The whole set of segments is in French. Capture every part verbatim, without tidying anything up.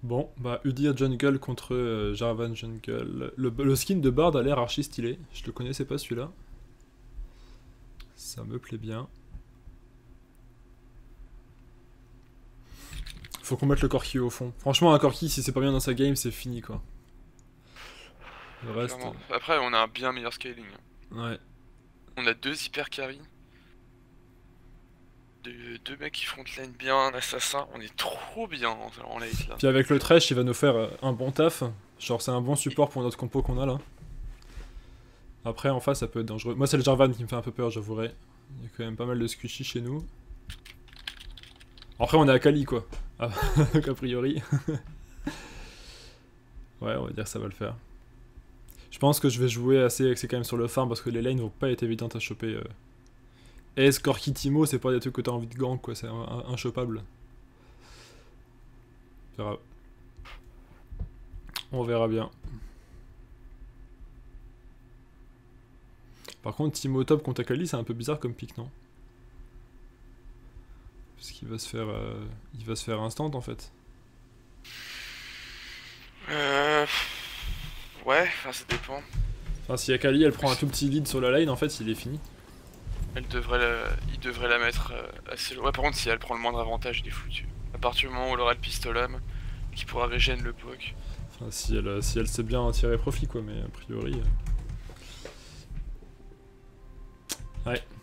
Bon, bah Udyr Jungle contre euh, Jarvan Jungle. Le, le skin de Bard a l'air archi stylé. Je le connaissais pas celui-là. Ça me plaît bien. Faut qu'on mette le Corki au fond. Franchement, un Corki, si c'est pas bien dans sa game, c'est fini quoi. Le reste. Clairement. Après, on a un bien meilleur scaling. Ouais. On a deux hyper carry. Deux, deux mecs qui frontline bien, un assassin. On est trop bien en, en late là. Puis avec le Thresh, il va nous faire euh, un bon taf. Genre, c'est un bon support pour notre compo qu'on a là. Après, en face, ça peut être dangereux. Moi, c'est le Jarvan qui me fait un peu peur, j'avouerai. Il y a quand même pas mal de squishy chez nous. Après, on est à Kali quoi. Ah, donc, a priori. Ouais, on va dire que ça va le faire. Je pense que je vais jouer assez axé quand même sur le farm parce que les lanes vont pas être évidentes à choper. Euh. Et Corki Timo, c'est pas des trucs que t'as envie de gank quoi, c'est inchopable. On verra. On verra bien. Par contre, Timo top contre Akali, c'est un peu bizarre comme pick, non? Parce qu'il va se faire. Euh, il va se faire instant en fait. Euh... Ouais, enfin ça dépend. Enfin, si Akali elle prend un tout petit lead sur la lane, en fait, il est fini. Elle devrait la... Il devrait la mettre euh, assez loin. Ouais, par contre, si elle prend le moindre avantage, il est foutu. À partir du moment où elle aura le pistolam, qui pourra régénérer le poke. Enfin, si elle, si elle sait bien en tirer profit, quoi, mais a priori. Euh... Ouais.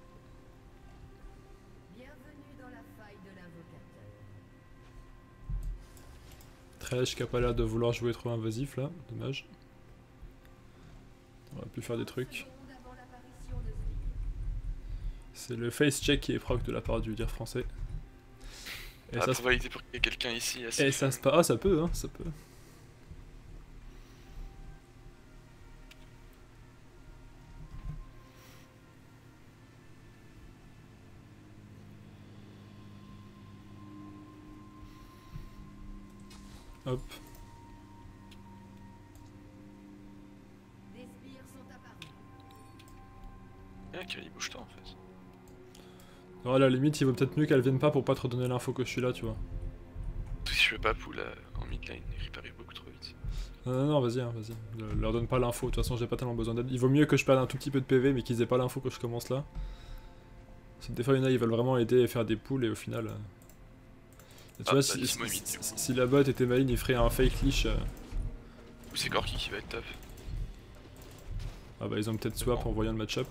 Thresh qui a pas l'air de vouloir jouer trop invasif là, dommage. On aurait pu faire des trucs. C'est le face check qui est proc de la part du dire français. Et ça probabilité pour qu'il y ait quelqu'un ici. Et ça se passe. Ah, ça peut, hein, ça peut. Hop. Ah, Kali bouge toi en fait. Alors à la limite, il vaut peut-être mieux qu'elle vienne pas pour pas te redonner l'info que je suis là, tu vois. Si je veux pas pull euh, en mid lane, il rip arrive beaucoup trop vite. Non, non, non, vas-y, hein, vas-y. Le, leur donne pas l'info, de toute façon, j'ai pas tellement besoin d'aide. Il vaut mieux que je perde un tout petit peu de P V, mais qu'ils aient pas l'info que je commence là. Parce que des fois, il y en a, ils veulent vraiment aider et faire des pulls, et au final. Euh... Et tu ah, vois, bah, si, si, mid, si, si la bot était maligne, il ferait un fake leash. Euh... Ou c'est Corki qui va être top. Ah bah, ils ont peut-être swap en voyant le match-up.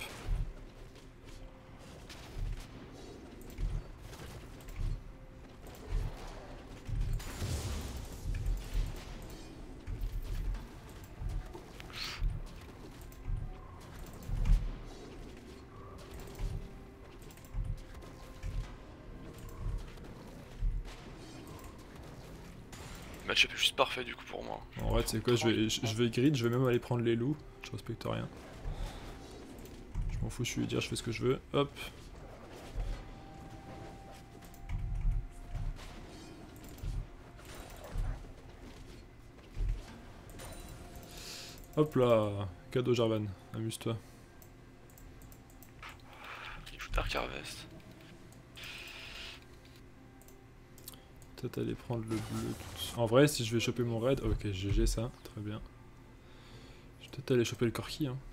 Match-up est juste parfait du coup pour moi. En vrai, c'est quoi, je vais, je, je vais grid, je vais même aller prendre les loups. Je respecte rien. Je m'en fous, je suis dire, je fais ce que je veux. Hop. Hop là, cadeau Jarvan, amuse-toi. Il joue Dark Harvest. Peut-être aller prendre le bleu. Tout... En vrai, si je vais choper mon raid, ok, G G ça, très bien. Je vais peut-être aller choper le Corki. Hein.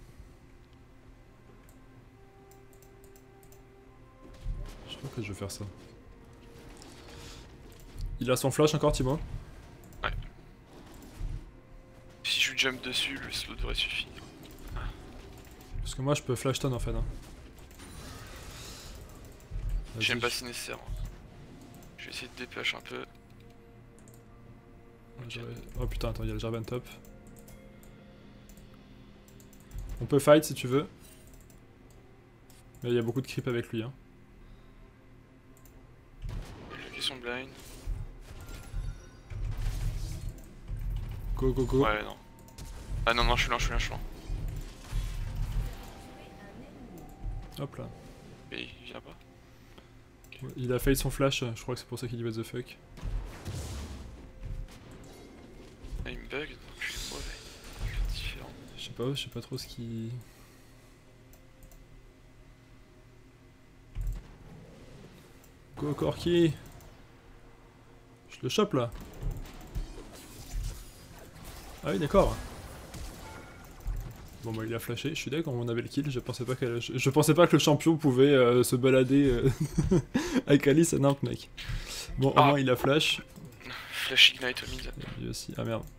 Je crois que je vais faire ça. Il a son flash encore, Timo? Ouais. Si je jump dessus, le slow devrait suffire. Parce que moi je peux flash ton en fait. Hein. J'aime pas si nécessaire. Je vais essayer de dépêcher un peu. Okay. Oh putain, attends, il y a le Jarvan top. On peut fight si tu veux. Mais il y a beaucoup de creep avec lui. Hein. Ils sont blind. Go go go. Ouais, non. Ah non, non, je suis là, je suis là, je suis là. Hop là. Mais il vient pas. Okay. Il a failli son flash, je crois que c'est pour ça qu'il dit what the fuck. Ah, il me bug, donc je suis mauvais. Différent. Je sais pas, je sais pas trop ce qui. Go Corki. Je le chope là. Ah oui, d'accord. Bon bah il a flashé, je suis d'accord, on avait le kill, je pensais pas, qu'elle... je pensais pas que le champion pouvait euh, se balader euh, avec Alice et Nimp mec. Bon au Ah. moins il a flash. Flash Ignite au mid. Et lui aussi, ah merde.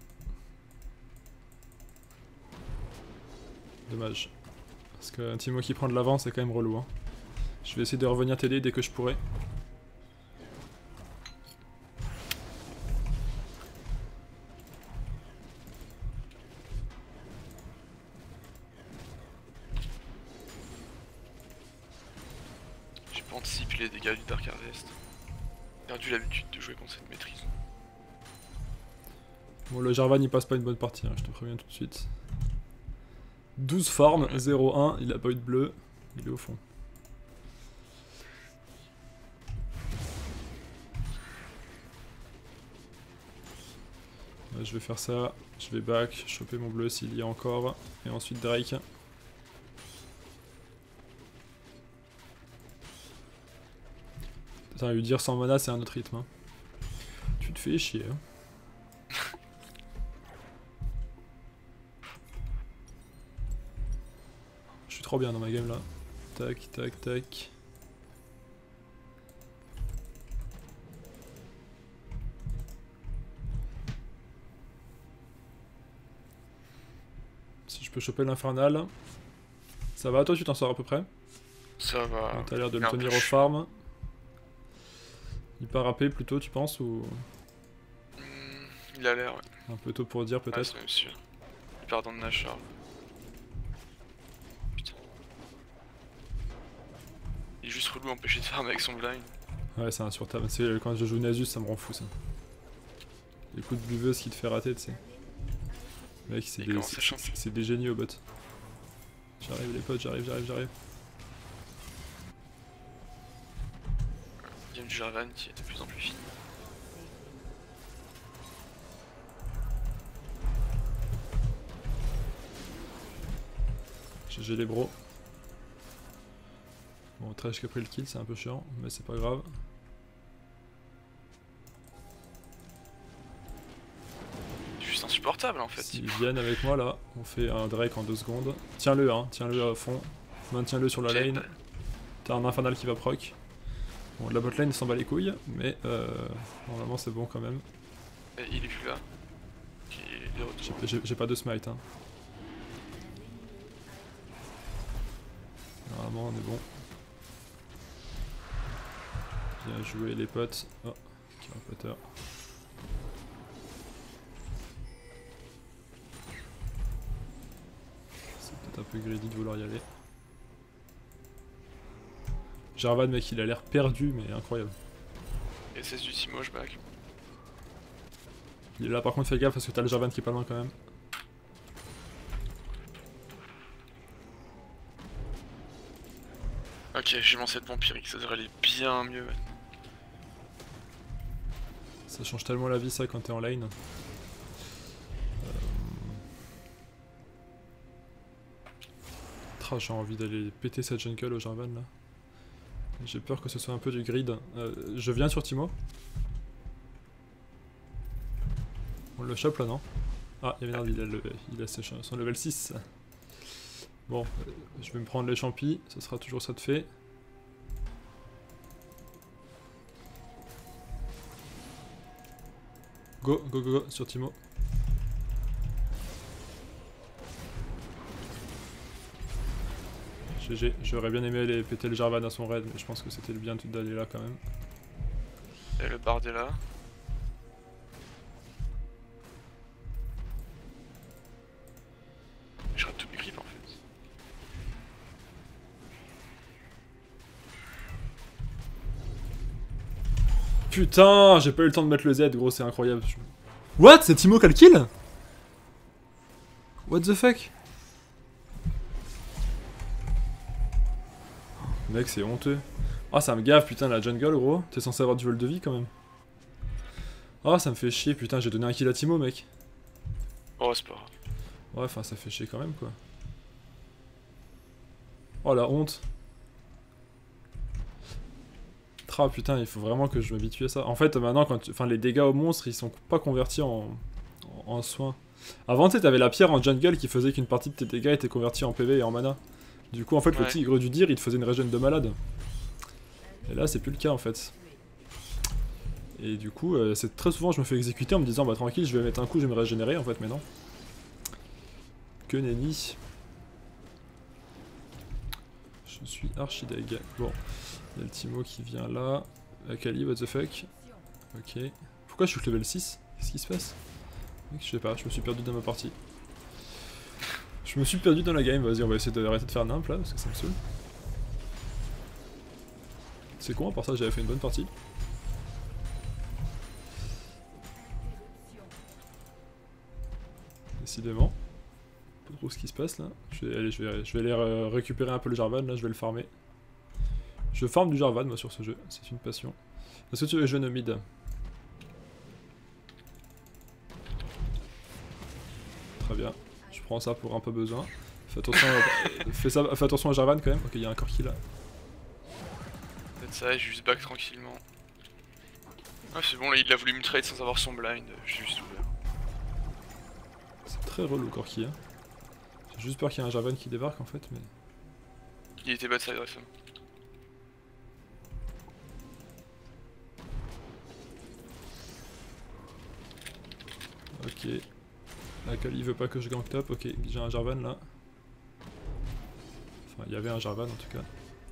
Dommage. Parce qu'un Timo qui prend de l'avance c'est quand même relou hein. Je vais essayer de revenir t'aider dès que je pourrai. J'ai pas anticipé les dégâts du Dark Harvest. J'ai perdu l'habitude de jouer contre cette maîtrise. Bon le Jarvan il passe pas une bonne partie, hein, je te préviens tout de suite. douze formes, zéro un, il a pas eu de bleu, il est au fond. Ouais, je vais faire ça, je vais back, choper mon bleu s'il y a encore, et ensuite Drake. Putain, lui dire sans mana c'est un autre rythme. Hein. Tu te fais chier. Hein. Je suis trop bien dans ma game là. Tac, tac, tac. Si je peux choper l'infernal. Ça va, toi tu t'en sors à peu près? Ça va. T'as l'air de le tenir au farm. Il part A P plutôt, tu penses ou... Mmh, il a l'air, ouais. Un peu tôt pour dire peut-être. Ouais, c'est même sûr. Il part dans le Nashor. Putain. Il est juste relou empêché de farm avec son blind. Ouais, c'est insupportable. Quand je joue Nasus, ça me rend fou ça. Les coups de buveuse qui te fait rater, tu sais. Mec, c'est des, des génies au bot. J'arrive les potes, j'arrive, j'arrive, j'arrive. Game du Jarvan qui est de plus en plus fine. G G les bros. Bon, Thresh qui a pris le kill, c'est un peu chiant, mais c'est pas grave. Juste insupportable en fait. S'ils viennent avec moi là, on fait un Drake en deux secondes. Tiens-le, hein, tiens-le à fond. Maintiens-le sur la Okay. lane. T'as un infernal qui va proc. Bon, la botlane s'en bat les couilles, mais euh, normalement c'est bon quand même. Et il est plus là. J'ai pas de smite. Hein. Normalement on est bon. Bien joué les potes. Oh, carapateur. C'est peut-être un peu greedy de vouloir y aller. Jarvan mec il a l'air perdu mais incroyable. Et c'est du Timo, je back. Il est là par contre fais gaffe parce que t'as le Jarvan qui est pas loin quand même. Ok, j'ai mon set vampirique, ça devrait aller bien mieux. Ça change tellement la vie ça quand t'es en lane. Euh... J'ai envie d'aller péter cette jungle au Jarvan là. J'ai peur que ce soit un peu du grid. Euh, je viens sur Timo. On le chope là non? Ah, il y avait il a, le, il a ses, son level six. Bon, euh, je vais me prendre les champis, ce sera toujours ça de fait. Go, go, go, go, sur Timo. G G, j'aurais bien aimé aller péter le Jarvan à son raid, mais je pense que c'était le bien d'aller là quand même. Et le bard est là. Je rate tous mes creeps en fait. Putain, j'ai pas eu le temps de mettre le Z, gros, c'est incroyable. What? C'est Timo qui a le kill? What the fuck? Mec, c'est honteux. Ah, oh, ça me gave, putain, la jungle, gros. T'es censé avoir du vol de vie, quand même. Ah, oh, ça me fait chier, putain, j'ai donné un kill à Timo, mec. Oh, c'est pas grave. Ouais, enfin, ça fait chier quand même, quoi. Oh, la honte. Ah, putain, il faut vraiment que je m'habitue à ça. En fait, maintenant, quand tu... enfin, les dégâts aux monstres, ils sont pas convertis en... en, en soins. Avant, tu sais, t'avais la pierre en jungle qui faisait qu'une partie de tes dégâts était convertie en P V et en mana. Du coup, en fait, ouais. le tigre du dir, il te faisait une régène de malade. Et là, c'est plus le cas, en fait. Et du coup, euh, c'est très souvent, je me fais exécuter en me disant, bah tranquille, je vais mettre un coup, je vais me régénérer, en fait, mais non. Que nenni. Je suis archi deg. Bon, il y a le Timo qui vient là. Akali, what the fuck. Ok. Pourquoi je suis level six? Qu'est-ce qui se passe? Je sais pas, je me suis perdu dans ma partie. Je me suis perdu dans la game, vas-y, on va essayer d'arrêter de faire nimp là, parce que ça me saoule. C'est con, à part ça, j'avais fait une bonne partie. Décidément. Pas trop ce qui se passe là. Je vais, allez, je vais, je vais aller récupérer un peu le Jarvan là, je vais le farmer. Je farme du Jarvan moi sur ce jeu, c'est une passion. Est-ce que tu veux jouer no mid? Très bien, je prends ça pour un peu besoin. Fais attention, à... fais ça... Fais attention à Jarvan quand même. Ok, il y a un Corki là. Peut-être ça, j'ai juste back tranquillement. Ah c'est bon, là il a voulu me trade sans avoir son blind, j'ai juste ouvert. C'est très relou Corki hein. J'ai juste peur qu'il y ait un Jarvan qui débarque en fait mais... Il était bad side récemment. Ok. Akali il veut pas que je gank top, ok, j'ai un Jarvan là. Enfin, il y avait un Jarvan en tout cas.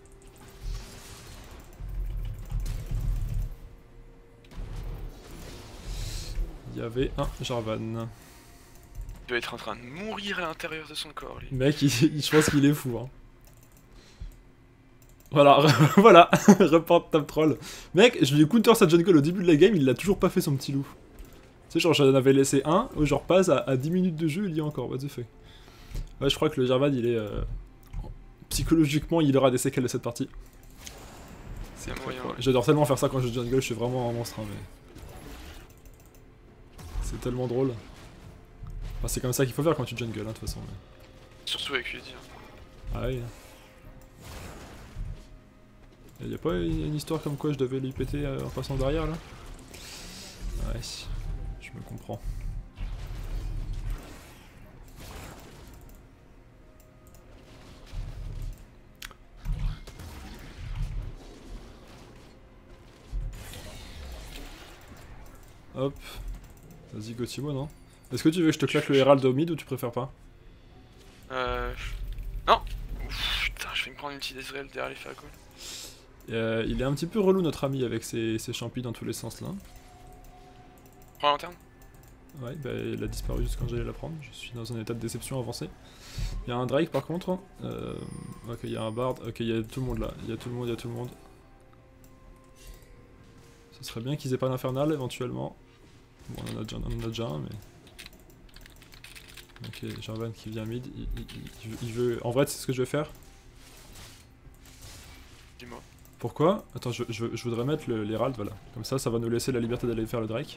Il y avait un Jarvan. Il doit être en train de mourir à l'intérieur de son corps, lui. Mec, il, il, je pense qu'il est fou. Hein. Voilà, voilà, report top troll. Mec, je lui ai counter sa jungle au début de la game, il l'a toujours pas fait son petit loup. Tu sais, genre j'en avais laissé un, genre passe à, à dix minutes de jeu, il y a encore, what the fuck. Ouais, je crois que le Jarvan, il est... Euh... Psychologiquement, il aura des séquelles de cette partie. C'est moyen, ouais. J'adore tellement faire ça quand je joue jungle, je suis vraiment un monstre, hein, mais... C'est tellement drôle. Enfin, c'est comme ça qu'il faut faire quand tu jungle, hein, de toute façon. Mais... Surtout avec Udyr. Ah oui. Y'a pas une histoire comme quoi je devais lui péter en passant derrière là? Ouais, je me comprends. Hop. Vas-y, go Timo, non? Est-ce que tu veux que je te claque le Herald au mid ou tu préfères pas? Euh... Non. Ouf, putain, je vais me prendre une petite Ezreal derrière les facs. Euh, il est un petit peu relou notre ami avec ses, ses champis dans tous les sens là. Prends la lanterne. Ouais, bah il a disparu juste quand j'allais la prendre. Je suis dans un état de déception avancé. Il y a un Drake par contre. Euh, ok, il y a un Bard. Ok, il y a tout le monde là. Il y a tout le monde, il y a tout le monde. Ce serait bien qu'ils aient pas l'infernal éventuellement. Bon, on en a déjà, on en a déjà un, mais... Ok, Jarvan qui vient mid. Il, il, il, il veut... En vrai, c'est ce que je vais faire. Dis-moi. Pourquoi? Attends, je, je, je voudrais mettre l'Herald, voilà. Comme ça, ça va nous laisser la liberté d'aller faire le Drake.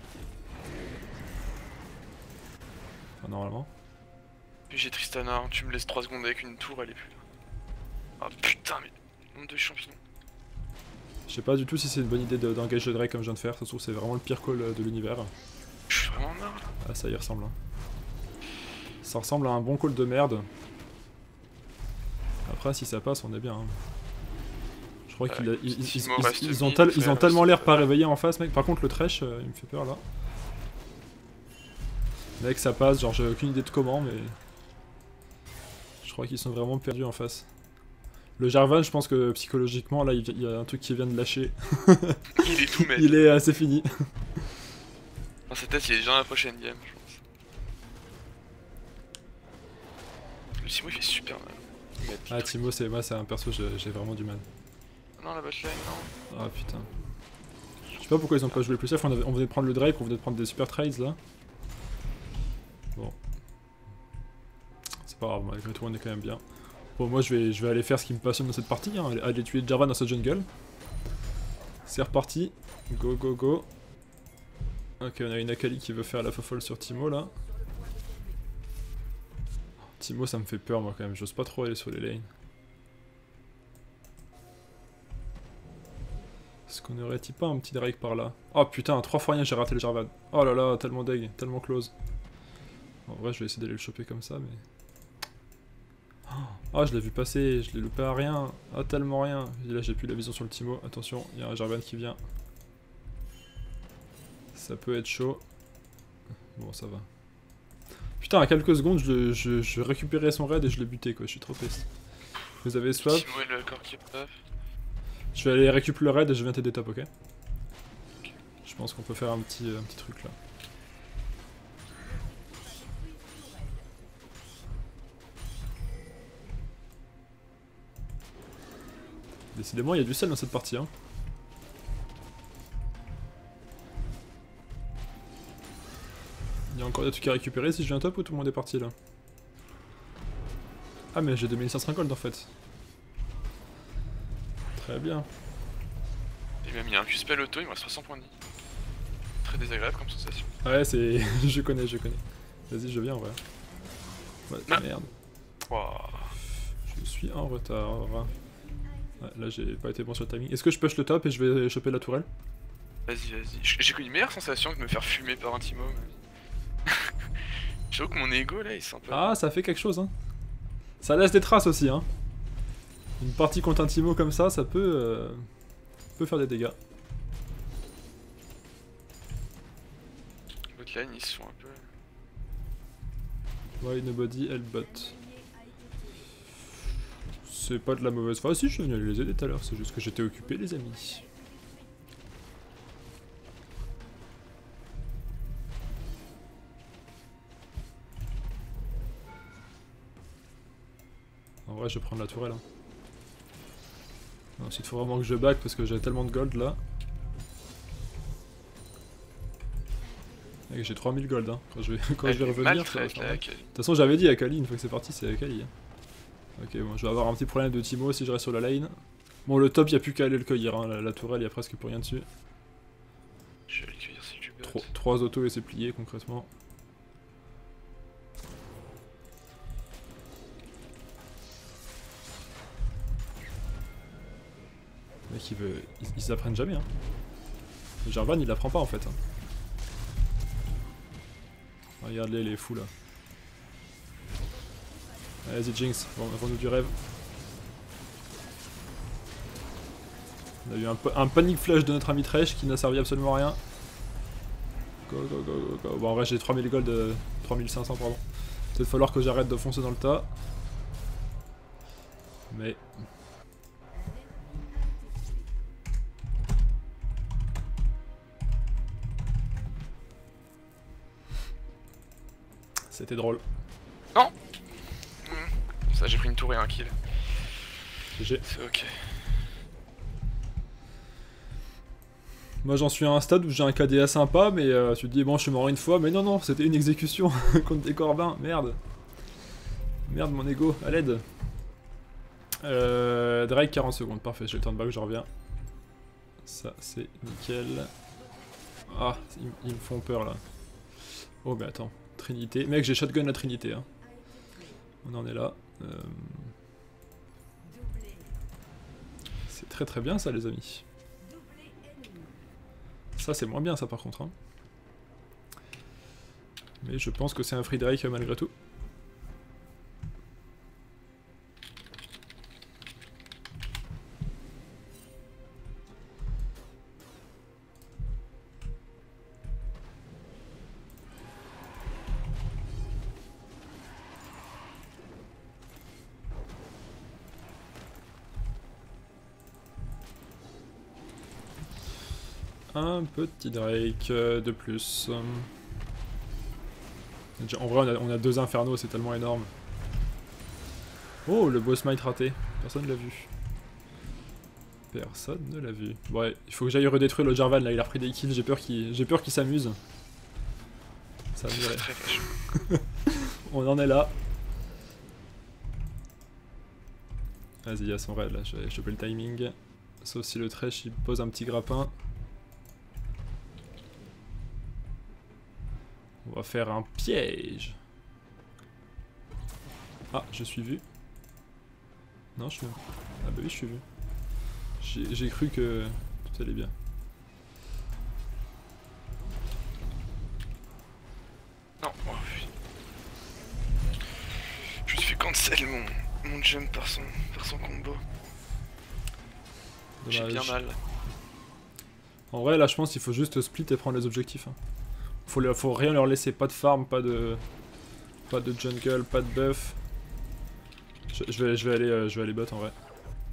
Enfin, normalement. J'ai Tristana, tu me laisses trois secondes avec une tour, elle est plus là. Ah putain, mais... Nombre de champignons. Je sais pas du tout si c'est une bonne idée d'engager le Drake comme je viens de faire, ça se trouve c'est vraiment le pire call de l'univers. Je suis vraiment marre là. Ah ça y ressemble. Hein. Ça ressemble à un bon call de merde. Après si ça passe on est bien. Hein. Je crois qu'ils ils, ils, ils, ils, ils ont, tel, ils ont tellement l'air pas réveillés en face mec. Par contre le Thresh euh, il me fait peur là. Mec ça passe, genre j'ai aucune idée de comment mais... Je crois qu'ils sont vraiment perdus en face. Le Jarvan, je pense que psychologiquement, là, il y a un truc qui vient de lâcher. Il est tout maître. Il est assez fini. Dans sa tête, il est déjà dans la prochaine game, je pense. Le Timo, il fait super mal. Ah, Timo, c'est moi, c'est un perso, j'ai vraiment du mal. Non, la botlane, non. Ah, putain. Je sais pas pourquoi ils ont pas joué plus safe. On, avait, on venait de prendre le Drake, on venait de prendre des super trades, là. Bon. C'est pas grave, malgré tout, on est quand même bien. Bon, moi je vais, je vais aller faire ce qui me passionne dans cette partie, hein, aller tuer Jarvan dans sa jungle. C'est reparti. Go, go, go. Ok, on a une Akali qui veut faire la fofolle sur Timo là. Timo, ça me fait peur, moi quand même. J'ose pas trop aller sur les lanes. Est-ce qu'on aurait-il pas un petit Drake par là? Oh putain, trois fois rien, j'ai raté le Jarvan. Oh là là, tellement deg, tellement close. En vrai, je vais essayer d'aller le choper comme ça, mais... Ah, oh, je l'ai vu passer, je l'ai loupé à rien. Ah, tellement rien. Et là, j'ai plus la vision sur le Timo. Attention, il y a un Jarvan qui vient. Ça peut être chaud. Bon, ça va. Putain, à quelques secondes, je, je, je récupérais son raid et je l'ai buté, quoi. Je suis trop triste. Vous avez swap. Timo et le corps qui pop. Je vais aller récupérer le raid et je viens t'aider top, ok? Je pense qu'on peut faire un petit, un petit truc là. Décidément, il y a du sel dans cette partie, hein. Il y a encore des trucs à récupérer si je viens top ou tout le monde est parti là? Ah mais j'ai deux mille cinq cents gold en fait. Très bien. Et même il y a un Q-spell auto, il me reste trois cents points de vie. Très désagréable comme sensation. Ouais c'est... je connais, je connais. Vas-y je viens en vrai. Ouais, ah. Merde. Wow. Je suis en retard. Ouais, là j'ai pas été bon sur le timing. Est-ce que je push le top et je vais choper la tourelle? Vas-y, vas-y. J'ai connu une meilleure sensation que de me faire fumer par un Timo. Mais... J'avoue que mon ego là il sent pas. Ah ça fait quelque chose hein. Ça laisse des traces aussi hein. Une partie contre un Timo comme ça, ça peut, euh, peut faire des dégâts. Botlane ils se font un peu... Why nobody help bot. C'est pas de la mauvaise foi, si je suis venu les aider tout à l'heure, c'est juste que j'étais occupé les amis. En vrai je vais prendre la tourelle. Hein. Ensuite il faut vraiment que je back parce que j'ai tellement de gold là. J'ai trois mille gold hein. Quand je vais, quand je vais revenir. De toute façon j'avais dit à Kali, une fois que c'est parti c'est à Kali. Hein. Ok bon je vais avoir un petit problème de Timo si je reste sur la lane. Bon le top il n'y a plus qu'à aller le cueillir, hein. la, la tourelle il n'y a presque plus rien dessus. Je vais aller le cueillir si tu peux. trois autos et c'est plié concrètement. Le mec il veut... Ils, ils apprennent jamais hein. Le Jarvan il l'apprend pas en fait. Hein. Regarde-les les fous là. Vas-y Jinx, vends-nous du rêve. On a eu un, un panic flash de notre ami Thresh qui n'a servi absolument à rien. Go go go go go. Bon en vrai j'ai trois mille gold, euh, trois mille cinq cents pardon. Peut-être falloir que j'arrête de foncer dans le tas. Mais... C'était drôle. Non mmh. Ça j'ai pris une tour et un kill. G G. C'est ok. Moi j'en suis à un stade où j'ai un K D A sympa mais euh, tu te dis bon je suis mort une fois mais non non c'était une exécution contre des Corbins, merde. Merde mon ego, à l'aide. Euh, Drake quarante secondes, parfait, j'ai le turn back, je reviens. Ça c'est nickel. Ah, ils, ils me font peur là. Oh mais attends. Trinité. Mec, j'ai shotgun la Trinité. Hein. On en est là. Euh... C'est très très bien ça les amis. Ça c'est moins bien ça par contre. Hein. Mais je pense que c'est un free Drake malgré tout. Un petit Drake de plus. En vrai, on a, on a deux infernos, c'est tellement énorme. Oh, le boss might raté. Personne ne l'a vu. Personne ne l'a vu. Ouais, il faut que j'aille redétruire le Jarvan là, il a repris des kills, j'ai peur qu'il j'ai peur qu'il s'amuse. Ça m'irait. On en est là. Vas-y, il y a son raid là, je vais choper le timing. Sauf si le Thresh il pose un petit grappin. On va faire un piège. Ah, je suis vu. Non, je suis... Ah bah oui, je suis vu. J'ai cru que tout allait bien. Non, oh, putain. Je me suis fait cancel mon, mon jump par son, par son combo. J'ai bien mal. En vrai, là, je pense qu'il faut juste split et prendre les objectifs. Hein. Faut, le, faut rien leur laisser. Pas de farm, pas de, pas de jungle, pas de buff. Je, je vais, je vais aller, euh, je vais aller bot en vrai.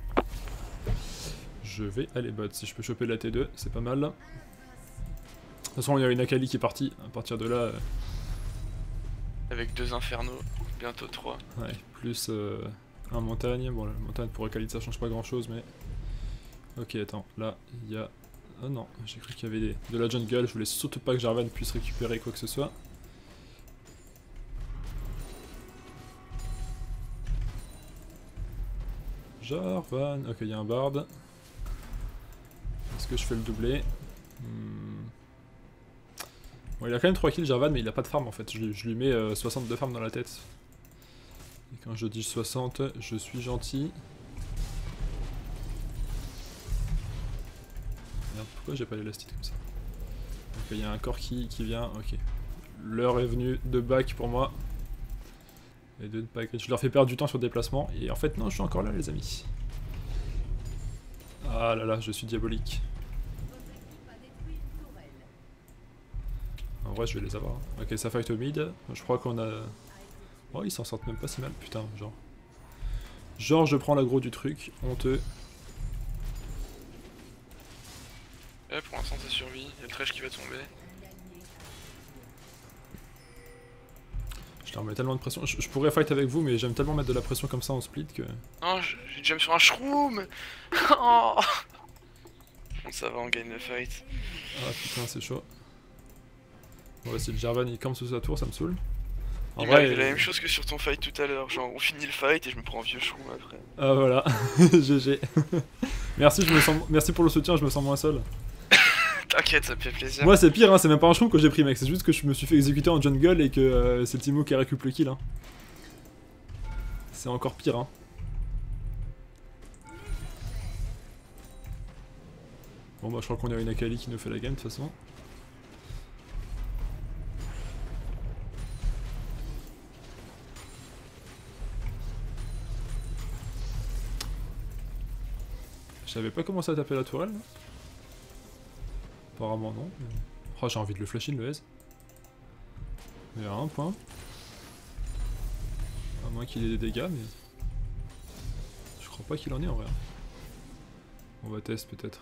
Je vais aller bot. Si je peux choper la T deux, c'est pas mal. De toute façon, il y a une Akali qui est partie. À partir de là. Euh... Avec deux infernaux, bientôt trois. Ouais, plus euh, un montagne. Bon, la montagne pour Akali ça change pas grand chose, mais. Ok, attends. Là, il y a. Oh non, j'ai cru qu'il y avait des... de la jungle. Je voulais surtout pas que Jarvan puisse récupérer quoi que ce soit. Jarvan. Ok, il y a un bard. Est-ce que je fais le doublé? hmm. Bon, il a quand même trois kills Jarvan, mais il a pas de farm en fait. Je, je lui mets euh, soixante-deux farm dans la tête. Et quand je dis soixante, je suis gentil. Merde, pourquoi j'ai pas l'élastique comme ça? Ok, il y a un corps qui, qui vient. Ok. L'heure est venue de back pour moi. Et de pas grid. Je leur fais perdre du temps sur le déplacement. Et en fait, non, je suis encore là, les amis. Ah là là, je suis diabolique. En vrai, je vais les avoir. Ok, ça fight au mid. Je crois qu'on a... Oh, ils s'en sortent même pas si mal, putain, genre. Genre, je prends l'aggro du truc, honteux. Ouais, pour l'instant, ça survit. Il y a le trash qui va tomber. Je leur mets tellement de pression. Je, je pourrais fight avec vous, mais j'aime tellement mettre de la pression comme ça en split que... Non, j'ai jump sur un shroom. Oh. Bon, ça va, on gagne le fight. Ah putain, c'est chaud. Bon, bah, si le Jarvan il campe sous sa tour, ça me saoule. En il vrai, il... la même chose que sur ton fight tout à l'heure. Genre, on finit le fight et je me prends un vieux shroom après. Ah voilà, G G. Merci, je me sens... Merci pour le soutien, je me sens moins seul. T'inquiète, ça me fait plaisir. Moi c'est pire, hein, c'est même pas un shroom que j'ai pris mec, c'est juste que je me suis fait exécuter en jungle et que euh, c'est Timo qui récupère le kill. Hein. C'est encore pire. Hein. Bon bah je crois qu'on a une Akali qui nous fait la game de toute façon. Je savais pas comment ça taper la tourelle. Là. Apparemment non. Mais... Oh, j'ai envie de le flash in le S. Il y a un point. À moins qu'il ait des dégâts, mais... Je crois pas qu'il en ait en vrai. On va tester peut-être.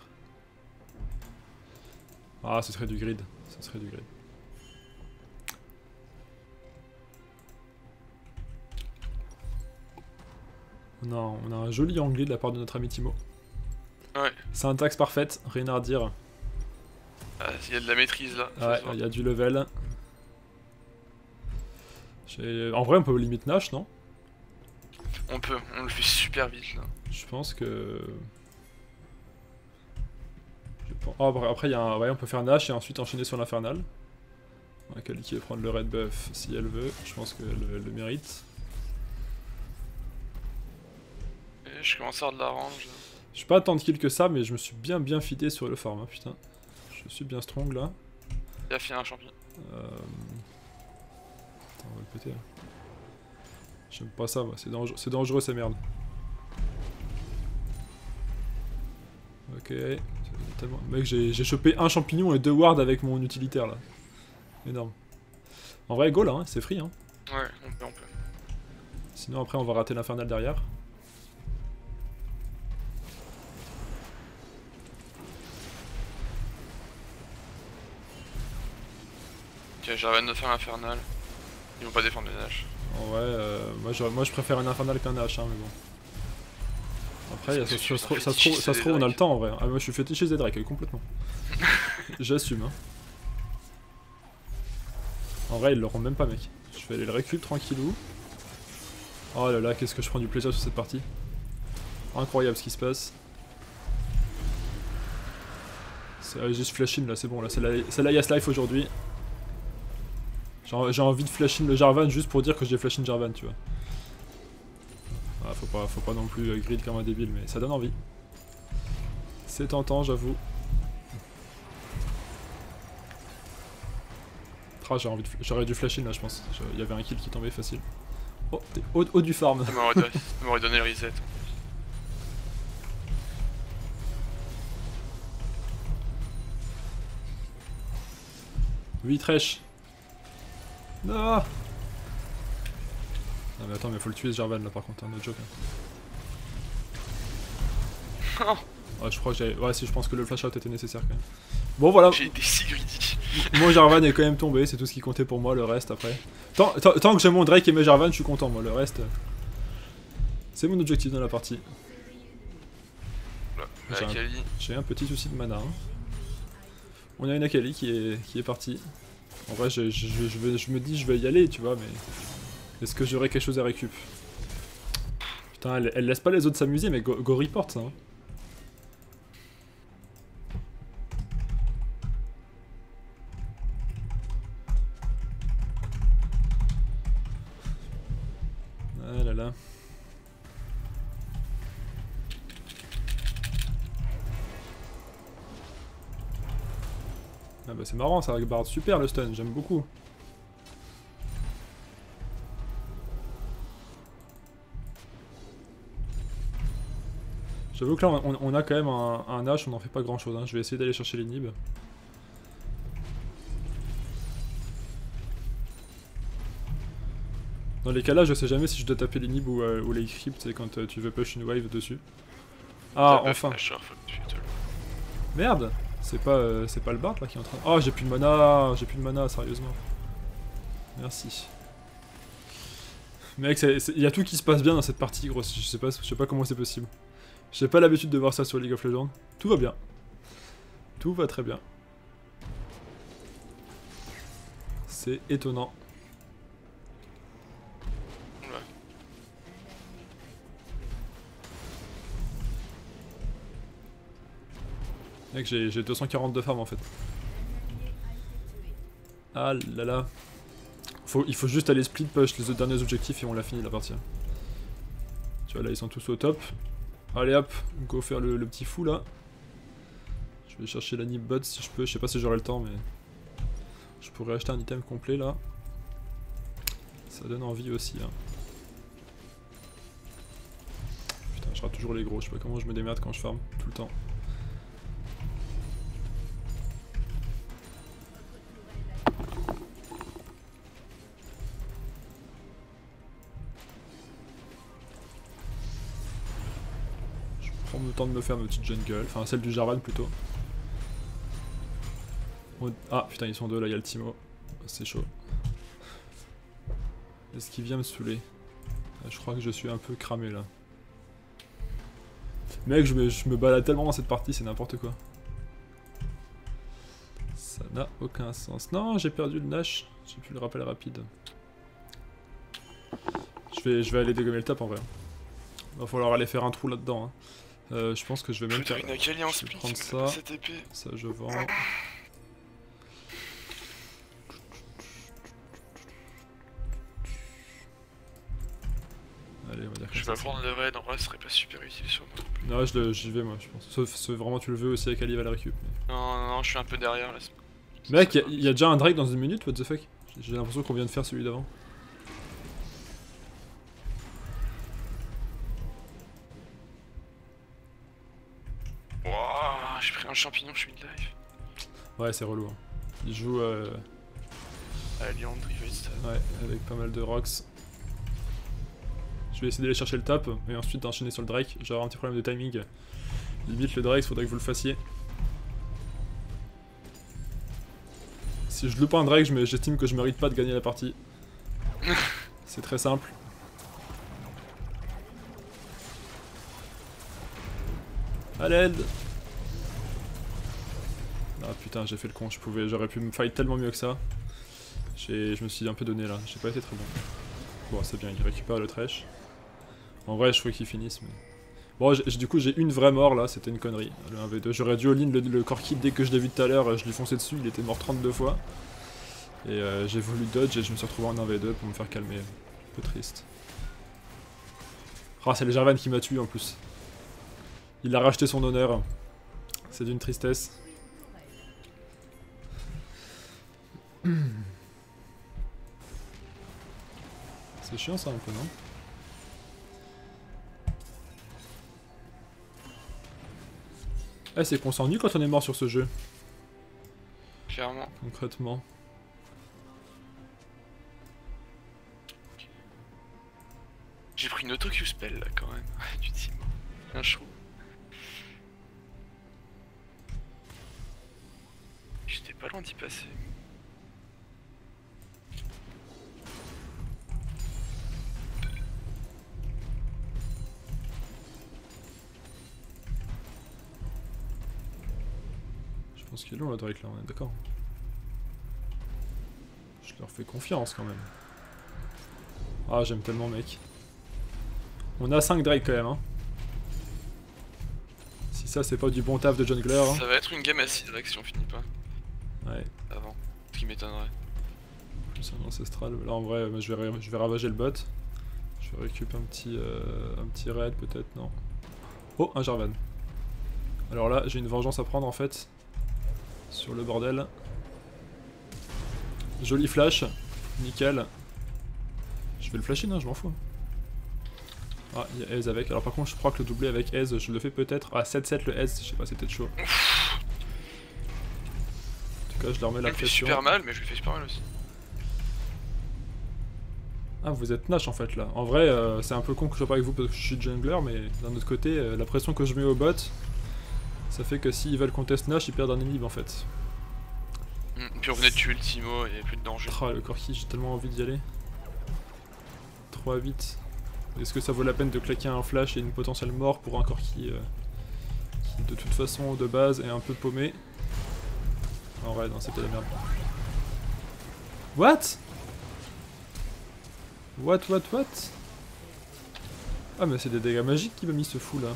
Ah, ce serait du grid. Ce serait du grid. On a, on a un joli anglais de la part de notre ami Timo. Ouais. Syntaxe parfaite, rien à redire. Ah, il y a de la maîtrise là. Ouais, il y a du level. En vrai, on peut limite Nash, non? On peut, on le fait super vite là. Je pense que... Je pense... Oh, après, il y a un... ouais, on peut faire Nash et ensuite enchaîner sur l'Infernal. Akali qui va prendre le red buff si elle veut. Je pense qu'elle elle le mérite. Et je commence à avoir de la range. Je suis pas tant de kills que ça, mais je me suis bien bien fidé sur le farm, hein, putain. Je suis bien strong là. Il a fait un champion. Euh... Attends, on va le péter. J'aime pas ça, moi. C'est dangereux, c'est dangereux ces merdes. Ok. Tellement... Mec, j'ai chopé un champignon et deux wards avec mon utilitaire là. Énorme. En vrai, go là, hein, c'est free. Hein. Ouais, on peut, on peut. Sinon, après, on va rater l'infernal derrière. Ok, Jarvan de faire l'infernal. Ils vont pas défendre les Nash. Oh ouais, euh, moi, je, moi je préfère un infernal qu'un Nash, hein, mais bon. Après, ça, ça, ça, ça, se trouve, ça se trouve, on a le temps en vrai. Ah, moi je suis fétiché des Drake, complètement. J'assume. Hein. En vrai, ils l'auront même pas, mec. Je vais aller le récup tranquillou. Oh là là, qu'est-ce que je prends du plaisir sur cette partie. Incroyable ce qui se passe. C'est juste flash in là, c'est bon, là, c'est la Yas Life aujourd'hui. J'ai envie de flash in le Jarvan juste pour dire que j'ai flash in Jarvan, tu vois. Ah, faut pas, faut pas non plus grid comme un débile, mais ça donne envie. C'est tentant, j'avoue. Ah, j'aurais envie de... j'aurais dû flasher là, je pense. Il y avait un kill qui tombait facile. Oh, t'es haut, haut du farm. Ça m'aurait donné, ça m'aurait donné le reset. Oui, Trèche. Non. Non mais attends, mais faut le tuer ce Jarvan là par contre, un autre joke. Hein. Ouais, je crois que j'avais... Ouais, si, je pense que le flash out était nécessaire quand même. Bon voilà. J'ai été si greedy. Mon Jarvan est quand même tombé, c'est tout ce qui comptait pour moi, le reste après. Tant, tant, tant que j'ai mon Drake et mes Jarvan, je suis content, moi, le reste... C'est mon objectif dans la partie. J'ai un... un petit souci de mana. Hein. On a une Akali qui est, qui est partie. En vrai, je, je, je, je, vais, je me dis je vais y aller, tu vois, mais... Est-ce que j'aurai quelque chose à récup? Putain, elle, elle laisse pas les autres s'amuser, mais go, go report ça. Hein. Ah là là. Ah bah c'est marrant, ça barre super le stun, j'aime beaucoup. J'avoue que là on, on a quand même un, un H, on n'en fait pas grand chose, hein. Je vais essayer d'aller chercher l'inhib. Dans les cas là, je sais jamais si je dois taper l'inhib ou, euh, ou les crypts, c'est quand euh, tu veux push une wave dessus. Ah, enfin. Merde, c'est pas, euh, c'est pas le Bard là qui est en train... Oh, j'ai plus de mana, j'ai plus de mana, sérieusement. Merci. Mec, il y a tout qui se passe bien dans cette partie, gros. Je sais pas, je sais pas comment c'est possible. J'ai pas l'habitude de voir ça sur League of Legends. Tout va bien. Tout va très bien. C'est étonnant. Mec, j'ai deux cent quarante-deux farms en fait. Ah là là. Faut, il faut juste aller split push les derniers objectifs et on l'a fini la partie. Tu vois là, ils sont tous au top. Allez hop, go faire le, le petit fou là. Je vais chercher la nip bot si je peux. Je sais pas si j'aurai le temps, mais je pourrais acheter un item complet là. Ça donne envie aussi. Hein. Putain, je rate toujours les gros. Je sais pas comment je me démerde quand je farm tout le temps. Prendre le temps de me faire ma petite jungle, enfin celle du Jarvan plutôt. Ah putain, ils sont deux là, il y a le Timo. C'est chaud. Est-ce qu'il vient me saouler? Je crois que je suis un peu cramé là. Mec, je me, je me balade tellement dans cette partie, c'est n'importe quoi. Ça n'a aucun sens. Non, j'ai perdu le Nash, j'ai plus le rappel rapide. Je vais, je vais aller dégommer le top en vrai. Va falloir aller faire un trou là-dedans. Hein. Euh, je pense que je vais même faire... une Akali en split, prendre ça. Cette épée. Ça je vends. Allez, on va dire que je vais prendre le raid, en vrai, ce serait pas super utile sur moi. Non, j'y vais moi, je pense. Sauf si vraiment tu le veux aussi, Akali va la récup. Mais... Non, non, non, je suis un peu derrière là. Mec, il y, y a déjà un Drake dans une minute, what the fuck? J'ai l'impression qu'on vient de faire celui d'avant. Wouah, j'ai pris un champignon, je suis de live. Ouais, c'est relou. Hein. Il joue euh... à Lyon, ouais, avec pas mal de rocks. Je vais essayer d'aller chercher le top et ensuite d'enchaîner sur le Drake. J'ai un petit problème de timing. Limite le Drake, faudrait que vous le fassiez. Si je loupe un Drake, j'estime que je mérite pas de gagner la partie. C'est très simple. À l'aide. Ah putain, j'ai fait le con, je pouvais, j'aurais pu me fight tellement mieux que ça. Je me suis un peu donné là, j'ai pas été très bon. Bon, c'est bien, il récupère le Thresh. En vrai, je crois qu'il finisse, mais... Bon, du coup, j'ai une vraie mort là, c'était une connerie, le un v deux. J'aurais dû all-in le, le core kill dès que je l'ai vu tout à l'heure, je l'ai foncé dessus, il était mort trente-deux fois. Et euh, j'ai voulu dodge et je me suis retrouvé en un v deux pour me faire calmer. Un peu triste. Ah, c'est le Jarvan qui m'a tué en plus. Il a racheté son honneur. C'est d'une tristesse. C'est chiant ça un peu, non? Eh, c'est qu'on s'ennuie quand on est mort sur ce jeu. Clairement. Concrètement. J'ai pris une auto-Q-spell là quand même. Du Timo. Un chou. J'étais pas loin d'y passer. Je pense qu'il est long le Drake là, on est d'accord. Je leur fais confiance quand même. Ah, j'aime tellement mec. On a cinq Drake quand même, hein. Si ça c'est pas du bon taf de jungler. Hein. Ça va être une game acide là si on finit pas. Ouais. Avant. Ce qui m'étonnerait. C'est un ancestral. Là en vrai, je vais, je vais ravager le bot. Je vais récupérer un petit, euh, un petit raid peut-être, non. Oh, un Jarvan. Alors là, j'ai une vengeance à prendre en fait. Sur le bordel. Joli flash. Nickel. Je vais le flasher, non, je m'en fous. Ah, il y a Aze avec. Alors par contre, je crois que le doublé avec Aze, je le fais peut-être. Ah, sept sept le Aze, je sais pas, c'est peut-être chaud. En tout cas, je leur mets la Il me fait pression. super mal, mais je lui fais super mal aussi. Ah, vous êtes Nash en fait là. En vrai, euh, c'est un peu con que je sois pas avec vous parce que je suis jungler, mais d'un autre côté, euh, la pression que je mets au bot, ça fait que s'ils veulent contest Nash, ils perdent un inhib en fait. Mmh, puis on venait de tuer le Timo, il n'y a plus de danger. Ah, le Corki, j'ai tellement envie d'y aller. trop à vite. Est-ce que ça vaut la peine de claquer un flash et une potentielle mort pour un Corki euh, qui de toute façon de base est un peu paumé? En vrai, non, c'était la merde. What? What, what, what? Ah mais c'est des dégâts magiques qui m'a mis ce fou là.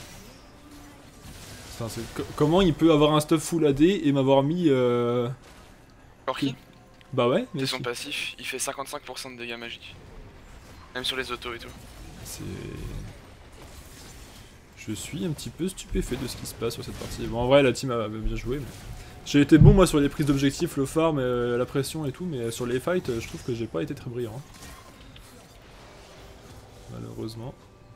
Enfin, co comment il peut avoir un stuff full A D et m'avoir mis euh... Corki? Bah ouais, mais c'est son passif, il fait cinquante-cinq pour cent de dégâts magiques. Même sur les autos et tout. C'est... Je suis un petit peu stupéfait de ce qui se passe sur cette partie. Bon en vrai la team a bien joué mais... J'ai été bon moi sur les prises d'objectifs, le farm, euh, la pression et tout, mais sur les fights je trouve que j'ai pas été très brillant. Hein. Malheureusement.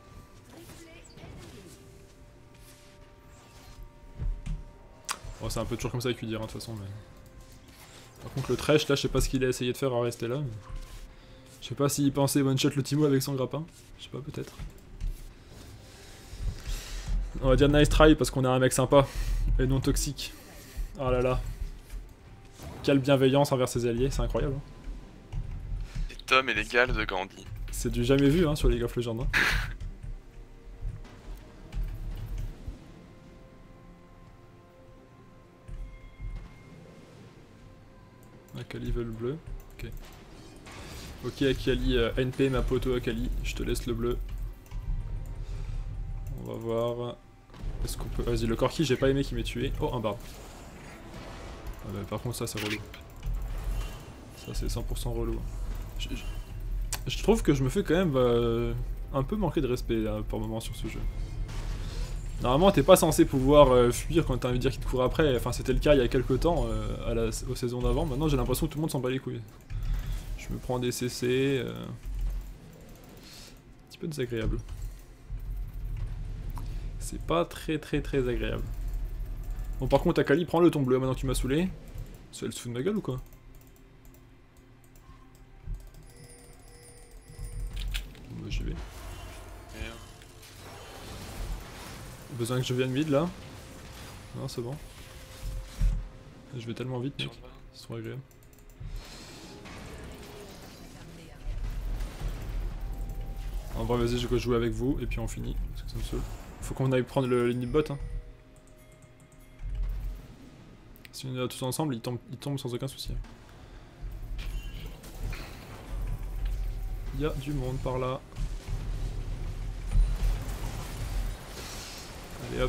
Bon, c'est un peu toujours comme ça avec Udyr, hein, de toute façon. Mais... Par contre, le Thresh, là, je sais pas ce qu'il a essayé de faire à rester là. Mais... Je sais pas s'il pensait one-shot le Timo avec son grappin. Je sais pas, peut-être. On va dire nice try parce qu'on a un mec sympa et non toxique. Oh là là. Quelle bienveillance envers ses alliés, c'est incroyable. Hein. Les Tom et les Gals de Gandhi. C'est du jamais vu hein, sur League of Legends. Hein. Akali veut le bleu. Ok. Ok Akali, euh, N P ma poto Akali, je te laisse le bleu. On va voir. Est-ce qu'on peut. Vas-y, le Corki, j'ai pas aimé qu'il m'ait tué. Oh, un barbe. Ah bah, par contre, ça c'est relou. Ça c'est cent pour cent relou. Je, je, je trouve que je me fais quand même euh, un peu manquer de respect là, par moment sur ce jeu. Normalement, t'es pas censé pouvoir euh, fuir quand t'as un Udyr qui te court après. Enfin, c'était le cas il y a quelques temps euh, à la, aux saisons d'avant. Maintenant, j'ai l'impression que tout le monde s'en bat les couilles. Je me prends des C C. Euh... Un petit peu désagréable. C'est pas très très très agréable. Bon, par contre, Akali, prends le ton bleu maintenant que tu m'as saoulé. C'est elle se fout de ma gueule ou quoi? Bon, bah, j'y vais. Besoin que je vienne mid là? Non, c'est bon. Je vais tellement vite, mec. C'est trop agréable. En vrai, vas-y, je vais jouer avec vous et puis on finit. Parce que ça me saoule. Faut qu'on aille prendre le lead bot. Hein. Si on est là tous ensemble, il tombe, il tombe sans aucun souci. Il y a du monde par là. Allez hop.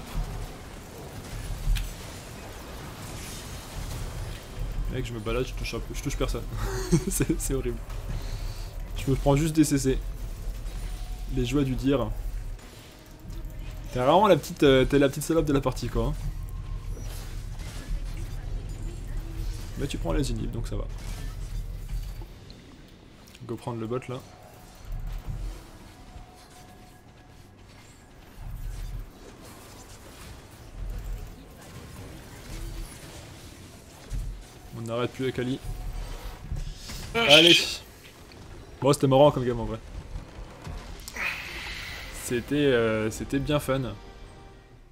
Mec, je me balade, je touche un peu, je touche personne. C'est horrible. Je me prends juste des C C. Les joies du dire. T'es vraiment la petite, euh, t'es la petite salope de la partie quoi. Hein. Mais tu prends les inhibs donc ça va. Go prendre le bot là. On n'arrête plus avec Ali. Ah, Allez. shit. Bon, c'était marrant comme game en vrai. C'était euh, c'était bien fun.